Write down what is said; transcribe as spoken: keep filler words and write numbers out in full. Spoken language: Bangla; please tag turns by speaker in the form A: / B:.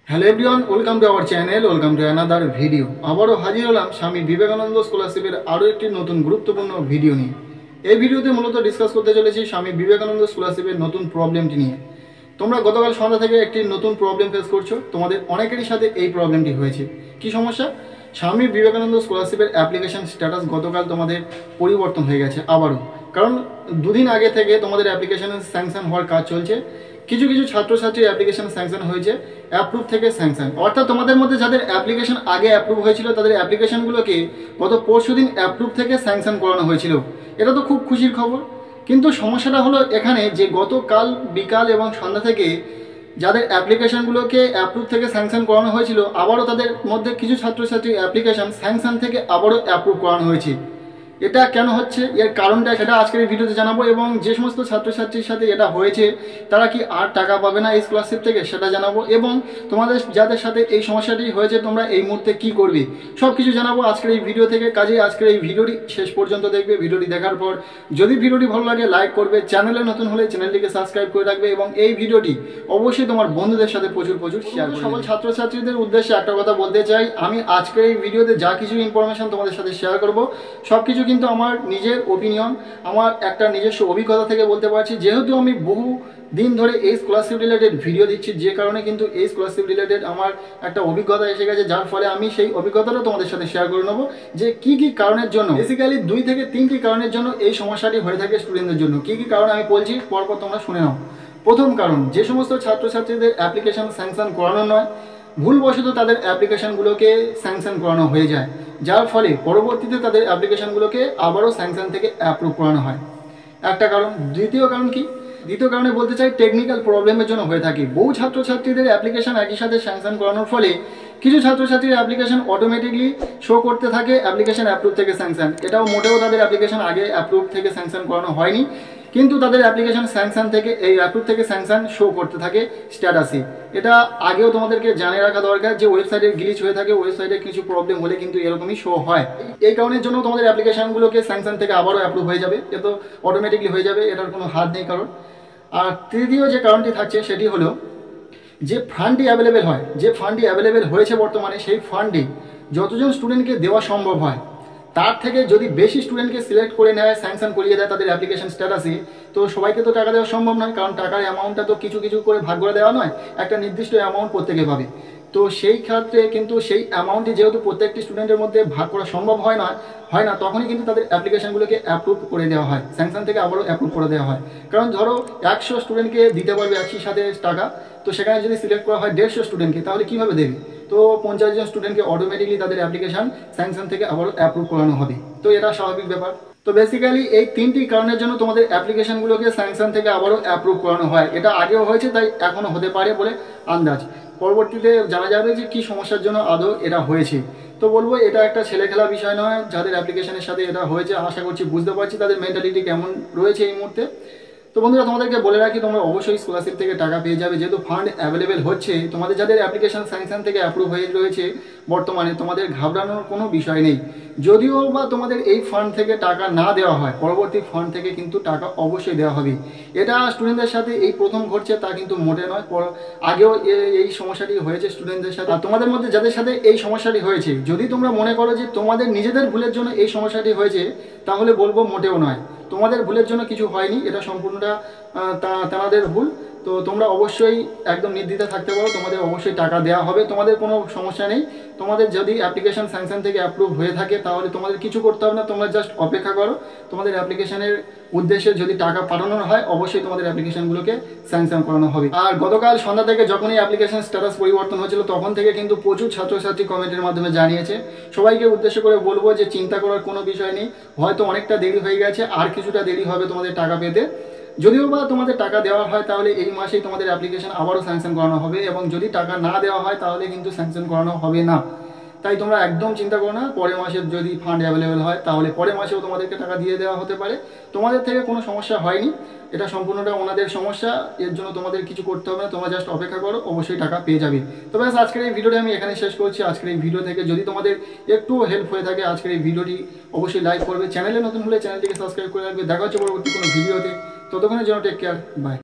A: Hello everyone, welcome to our channel, welcome to another video. আবারও হাজির হলাম স্বামী বিবেকানন্দ স্কলারশিপের আরও একটি নতুন গুরুত্বপূর্ণ ভিডিও নিয়ে। এই ভিডিওতে মূলত ডিসকাস করতে চলেছি স্বামী বিবেকানন্দ স্কলারশিপের নতুন প্রবলেমটি নিয়ে। তোমরা গতকাল সন্ধ্যা থেকে একটি নতুন প্রবলেম ফেস করছো, তোমাদের অনেকেরই সাথে এই প্রবলেমটি হয়েছে। কি সমস্যা? স্বামী বিবেকানন্দ স্কলারশিপের অ্যাপ্লিকেশন স্ট্যাটাস গতকাল তোমাদের পরিবর্তন হয়ে গেছে আবারও, কারণ দুদিন আগে থেকে তোমাদের অ্যাপ্লিকেশনের স্যাংশন হওয়ার কাজ চলছে। কিছু কিছু ছাত্রছাত্রীর অ্যাপ্লিকেশন স্যাংশন হয়েছে অ্যাপ্রুভ থেকে স্যাংশন, অর্থাৎ তোমাদের মধ্যে যাদের অ্যাপ্লিকেশন আগে অ্যাপ্রুভ হয়েছিল তাদের অ্যাপ্লিকেশনগুলোকে গত পরশু দিন অ্যাপ্রুভ থেকে স্যাংশন করানো হয়েছিল। এটা তো খুব খুশির খবর, কিন্তু সমস্যাটা হলো এখানে যে গতকাল বিকাল এবং সন্ধ্যা থেকে যাদের অ্যাপ্লিকেশনগুলোকে অ্যাপ্রুভ থেকে স্যাংশন করানো হয়েছিল, আবারও তাদের মধ্যে কিছু ছাত্রছাত্রীর অ্যাপ্লিকেশন স্যাংশন থেকে আবারও অ্যাপ্রুভ করানো হয়েছে। এটা কেন হচ্ছে, এর কারণটা সেটা আজকের এই ভিডিওতে জানাবো, এবং যে সমস্ত ছাত্রছাত্রীর সাথে এটা হয়েছে তারা কি আর টাকা পাবে না এই স্কলারশিপ থেকে সেটা জানাবো, এবং তোমাদের যাদের সাথে এই সমস্যাটি হয়েছে তোমরা এই মুহূর্তে কি করবে সব কিছু জানাবো আজকের এই ভিডিও থেকে। কাজে আজকের এই ভিডিওটি শেষ পর্যন্ত দেখবে। ভিডিওটি দেখার পর যদি ভিডিওটি ভালো লাগে লাইক করবে, চ্যানেলে নতুন হলে চ্যানেলটিকে সাবস্ক্রাইব করে রাখবে, এবং এই ভিডিওটি অবশ্যই তোমার বন্ধুদের সাথে প্রচুর প্রচুর শেয়ার করবে। সকল ছাত্রছাত্রীদের উদ্দেশ্যে একটা কথা বলতে চাই, আমি আজকের এই ভিডিওতে যা কিছু ইনফরমেশন তোমাদের সাথে শেয়ার করব সব কিছু কিন্তু আমার নিজের ওপিনিয়ন, আমার একটা নিজস্ব অভিজ্ঞতা থেকে বলতে পারছি। যেহেতু আমি বহু দিন ধরে এই স্কলারশিপ রিলেটেড ভিডিও দিচ্ছি, যে কারণে কিন্তু এই স্কলারশিপ রিলেটেড আমার একটা অভিজ্ঞতা এসে গেছে, যার ফলে আমি সেই অভিজ্ঞতাটা তোমাদের সাথে শেয়ার করে নেবো যে কি কি কারণের জন্য, বেসিক্যালি দুই থেকে তিনটি কারণের জন্য এই সমস্যাটি হয়ে থাকে স্টুডেন্টদের জন্য। কি কি কারণ আমি বলছি পরপর তোমরা শুনে নাও। প্রথম কারণ, যে সমস্ত ছাত্রছাত্রীদের অ্যাপ্লিকেশন স্যাংশন করানো নয়, ভুলবশত তাদের অ্যাপ্লিকেশনগুলোকে স্যাংশন করানো হয়ে যায়, যার ফলে পরবর্তীতে তাদের অ্যাপ্লিকেশনগুলোকে আবারও স্যাংশন থেকে অ্যাপ্রুভ করানো হয়। একটা কারণ। দ্বিতীয় কারণ কি? দ্বিতীয় কারণে বলতে চাই টেকনিক্যাল প্রবলেমের জন্য হয়ে থাকে। বহু ছাত্রছাত্রীদের অ্যাপ্লিকেশন একই সাথে স্যাংশন করানোর ফলে কিছু ছাত্রছাত্রীর অ্যাপ্লিকেশন অটোমেটিকলি শো করতে থাকে অ্যাপ্লিকেশন অ্যাপ্রুভ থেকে স্যাংশন। এটাও মোটেও তাদের অ্যাপ্লিকেশন আগে অ্যাপ্রুভ থেকে স্যাংশন করানো হয়নি, কিন্তু তাদের অ্যাপ্লিকেশন স্যাংশন থেকে এই অ্যাপ্রুভ থেকে স্যাংশন শো করতে থাকে স্ট্যাটাসে। এটা আগেও তোমাদেরকে জানিয়ে রাখা দরকার যে ওয়েবসাইটের গ্লিচ হয়ে থাকে, ওয়েবসাইটে কিছু প্রবলেম হলে কিন্তু এরকমই শো হয়। এই কারণের জন্য তোমাদের অ্যাপ্লিকেশনগুলোকে স্যাংশন থেকে আবারও অ্যাপ্রুভ হয়ে যাবে, এ তো অটোমেটিকলি হয়ে যাবে, এটার কোনো হাত নেই কারণ। আর তৃতীয় যে কারণটি থাকছে সেটি হলো যে ফান্ডটি অ্যাভেলেবেল হয়, যে ফান্ডটি অ্যাভেলেবেল হয়েছে বর্তমানে সেই ফান্ডে যতজন স্টুডেন্টকে দেওয়া সম্ভব হয় তার থেকে যদি বেশি স্টুডেন্টকে সিলেক্ট করে নেয়, স্যাংশন করিয়ে দেয় তাদের অ্যাপ্লিকেশন স্ট্যাটাসে, তো সবাইকে তো টাকা দেওয়া সম্ভব নয়, কারণ টাকার অ্যামাউন্টটা তো কিছু কিছু করে ভাগ করে দেওয়া নয়, একটা নির্দিষ্ট অ্যামাউন্ট প্রত্যেকে পাবে। তো সেই ক্ষেত্রে কিন্তু সেই অ্যামাউন্টটি যেহেতু প্রত্যেকটি স্টুডেন্টের মধ্যে ভাগ করা সম্ভব হয় না হয় না তখনই কিন্তু তাদের অ্যাপ্লিকেশনগুলোকে অ্যাপ্রুভ করে দেওয়া হয়, স্যাংশন থেকে আবারও অ্যাপ্রুভ করে দেওয়া হয়। কারণ ধরো একশো স্টুডেন্টকে দিতে পারবে একই সাথে টাকা, তো সেখানে যদি সিলেক্ট করা হয় দেড়শো স্টুডেন্টকে, তাহলে কীভাবে দেবে? তো পঞ্চাশ জন স্টুডেন্টকে অটোমেটিকলি তাদের অ্যাপ্লিকেশন স্যাংশন থেকে আবারও অ্যাপ্রুভ করানো হবে, তো এটা স্বাভাবিক ব্যাপার। তো বেসিক্যালি এই তিনটি কারণের জন্য তোমাদের অ্যাপ্লিকেশনগুলোকে স্যাংশন থেকে আবারও অ্যাপ্রুভ করানো হয়। এটা আগেও হয়েছে, তাই এখনও হতে পারে বলে আন্দাজ। পরবর্তীতে জানা যাবে যে কী সমস্যার জন্য আদৌ এটা হয়েছে। তো বলবো এটা একটা ছেলে খেলা বিষয় নয়, যাদের অ্যাপ্লিকেশনের সাথে এটা হয়েছে আশা করছি বুঝতে পারছি তাদের মেন্টালিটি কেমন রয়েছে এই মুহূর্তে। তো বন্ধুরা, তোমাদেরকে বলে রাখি তোমরা অবশ্যই স্কলারশিপ থেকে টাকা পেয়ে যাবে, যেহেতু ফান্ড অ্যাভেলেবেল হচ্ছে। তোমাদের যাদের অ্যাপ্লিকেশন স্যাংশন থেকে অ্যাপ্রুভ হয়ে রয়েছে বর্তমানে, তোমাদের ঘাবড়ানোর কোনো বিষয় নেই। যদিও বা তোমাদের এই ফান্ড থেকে টাকা না দেওয়া হয়, পরবর্তী ফান্ড থেকে কিন্তু টাকা অবশ্যই দেওয়া হবে। এটা স্টুডেন্টদের সাথে এই প্রথম ঘটছে তা কিন্তু মোটে নয়, আগেও এই সমস্যাটি হয়েছে স্টুডেন্টদের সাথে। আর তোমাদের মধ্যে যাদের সাথে এই সমস্যাটি হয়েছে, যদি তোমরা মনে করো যে তোমাদের নিজেদের ভুলের জন্য এই সমস্যাটি হয়েছে, তাহলে বলবো মোটেও নয়, তোমাদের ভুলের জন্য কিছু হয়নি, এটা সম্পূর্ণটা তাদের ভুল। তো তোমরা অবশ্যই একদম নির্দ্বিধা থাকতে পারো, তোমাদের অবশ্যই টাকা দেওয়া হবে, তোমাদের কোনো সমস্যা নেই। তোমাদের যদি অ্যাপ্লিকেশন স্যাংশন থেকে অ্যাপ্রুভ হয়ে থাকে তাহলে তোমাদের কিছু করতে হবে না, তোমরা জাস্ট অপেক্ষা করো। তোমাদের অ্যাপ্লিকেশনের উদ্দেশ্যে যদি টাকা পাঠানোর হয় অবশ্যই তোমাদের অ্যাপ্লিকেশনগুলোকে স্যাংশন করানো হবে। আর গতকাল সন্ধ্যা থেকে যখনই অ্যাপ্লিকেশন স্ট্যাটাস পরিবর্তন হয়েছিল তখন থেকে কিন্তু প্রচুর ছাত্রছাত্রী কমেন্টের মাধ্যমে জানিয়েছে। সবাইকে উদ্দেশ্য করে বলবো যে চিন্তা করার কোনো বিষয় নেই, হয়তো অনেকটা দেরি হয়ে গেছে, আর কিছুটা দেরি হবে তোমাদের টাকা পেতে। যদিও বা তোমাদের টাকা দেওয়া হয় তাহলে এই মাসেই তোমাদের অ্যাপ্লিকেশন আবারও স্যাংশন করানো হবে, এবং যদি টাকা না দেওয়া হয় তাহলে কিন্তু স্যাংশন করানো হবে না। তাই তোমরা একদম চিন্তা করো না, পরের মাসে যদি ফান্ড অ্যাভেলেবেল হয় তাহলে পরের মাসেও তোমাদেরকে টাকা দিয়ে দেওয়া হতে পারে। তোমাদের থেকে কোনো সমস্যা হয়নি, এটা সম্পূর্ণটা ওনাদের সমস্যা, এর জন্য তোমাদের কিছু করতে হবে না, তোমরা জাস্ট অপেক্ষা করো, অবশ্যই টাকা পেয়ে যাবে। তো ব্যাস আজকের এই ভিডিওটি আমি এখানে শেষ করছি। আজকের এই ভিডিও থেকে যদি তোমাদের একটু হেল্প হয়ে থাকে আজকের এই ভিডিওটি অবশ্যই লাইক করবে, চ্যানেলে নতুন হলে চ্যানেলটিকে সাবস্ক্রাইব করে রাখবে। দেখা হচ্ছে পরবর্তী কোনো ভিডিওতে, ততক্ষণের জন্য টেক কেয়ার, বাই।